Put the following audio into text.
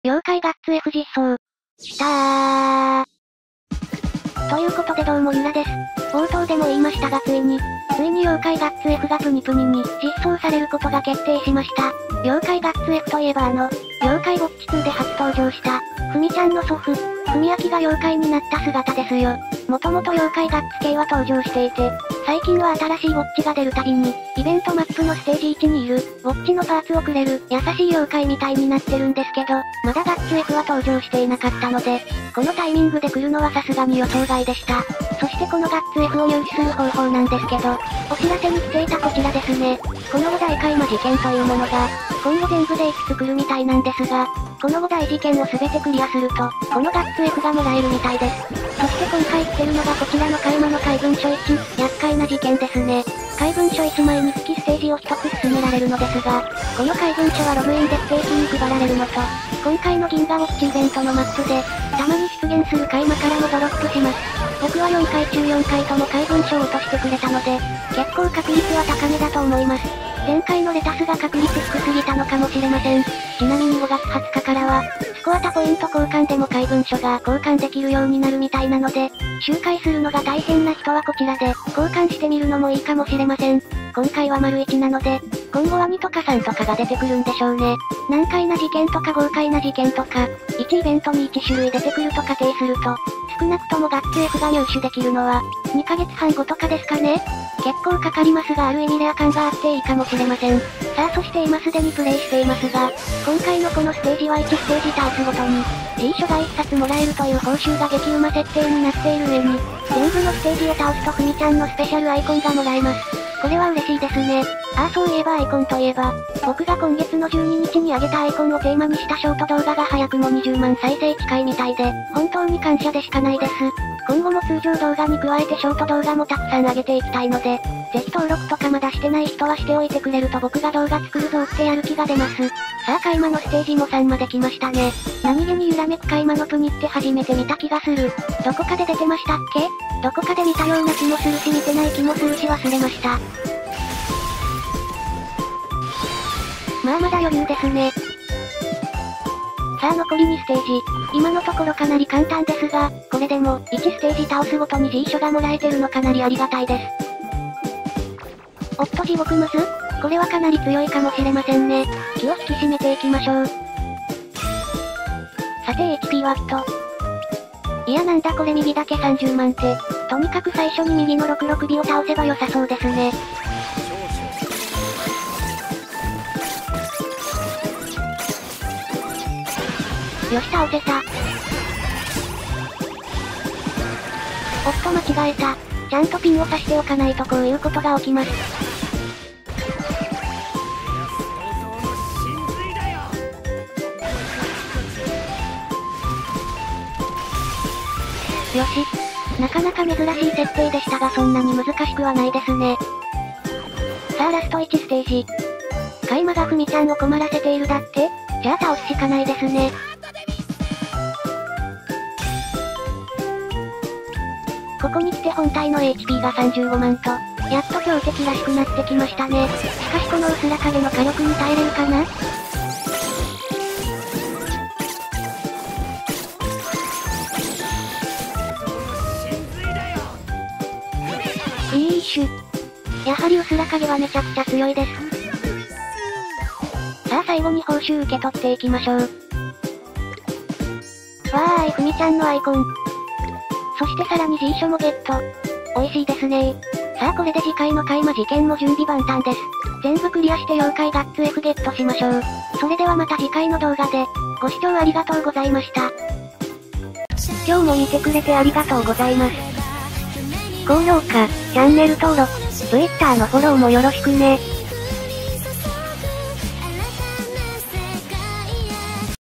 妖怪ガッツ F 実装。したー。ということでどうもゆらです。冒頭でも言いましたがついに妖怪ガッツ F がプニプニに実装されることが決定しました。妖怪ガッツ F といえば妖怪ウォッチ2で初登場した、ふみちゃんの祖父、ふみやきが妖怪になった姿ですよ。もともと妖怪ガッツ系は登場していて、最近は新しいウォッチが出るたびに、イベントマップのステージ1にいる、ウォッチのパーツをくれる、優しい妖怪みたいになってるんですけど、まだガッツ F は登場していなかったので、このタイミングで来るのはさすがに予想外でした。そしてこのガッツ F を入手する方法なんですけど、お知らせに来ていたこちらですね。この5大怪魔事件というものが、今後全部で5つ来るみたいなんですが、この5大事件を全てクリアすると、このガッツ F がもらえるみたいです。そして今回来てるのがこちらの怪魔の怪文書1、厄介な事件ですね。怪文書1枚につきステージを1つ進められるのですが、この怪文書はログインで不定期に配られるのと、今回の銀河ウォッチイベントのマップで、たまに出現する怪魔からもドロップします。僕は4回中4回とも怪文書を落としてくれたので、結構確率は高めだと思います。前回のレタスが確率低すぎたのかもしれません。ちなみに5月20日からは、スコアタポイント交換でも怪文書が交換できるようになるみたいなので、周回するのが大変な人はこちらで、交換してみるのもいいかもしれません。今回は丸1なので、今後は2とか3とかが出てくるんでしょうね。難解な事件とか豪快な事件とか、1イベントに1種類出てくると仮定すると、少なくともガッツ F が入手できるのは、2ヶ月半後とかですかね。結構かかりますがある意味レア感があっていいかもしれません。さあそして今すでにプレイしていますが、今回のこのステージは1ステージ倒すごとに、G 書が1冊もらえるという報酬が激うま設定になっている上に、全部のステージを倒すとふみちゃんのスペシャルアイコンがもらえます。これは嬉しいですね。ああそういえばアイコンといえば、僕が今月の12日に上げたアイコンをテーマにしたショート動画が早くも20万再生近いみたいで、本当に感謝でしかないです。今後も通常動画に加えてショート動画もたくさん上げていきたいので、ぜひ登録とかまだしてない人はしておいてくれると僕が動画作るぞってやる気が出ます。さあ怪魔のステージも3まで来ましたね。何気に揺らめく怪魔のプニって初めて見た気がする。どこかで出てましたっけ？どこかで見たような気もするし見てない気もするし忘れました。まあまだ余裕ですね。さあ残り2ステージ。今のところかなり簡単ですが、これでも、1ステージ倒すごとに G 書がもらえてるのかなりありがたいです。おっと地獄ムズ？これはかなり強いかもしれませんね。気を引き締めていきましょう。さて HP ワット。いやなんだこれ右だけ30万って。とにかく最初に右の66尾を倒せば良さそうですね。よし倒せた。おっと間違えた。ちゃんとピンを刺しておかないとこういうことが起きます。よし。なかなか珍しい設定でしたがそんなに難しくはないですね。さあラスト1ステージ。怪魔がふみちゃんを困らせているだって？じゃあ倒すしかないですね。ここに来て本体の HP が35万と、やっと強敵らしくなってきましたね。しかしこの薄ら影の火力に耐えれるかな？いいシュ。やはり薄ら影はめちゃくちゃ強いです。さあ最後に報酬受け取っていきましょう。わーいふみちゃんのアイコン。そしてさらに G 書もゲット。美味しいですねー。さあこれで次回の怪魔事件も準備万端です。全部クリアして妖怪ガッツ F ゲットしましょう。それではまた次回の動画で、ご視聴ありがとうございました。今日も見てくれてありがとうございます。高評価、チャンネル登録、Twitter のフォローもよろしくね。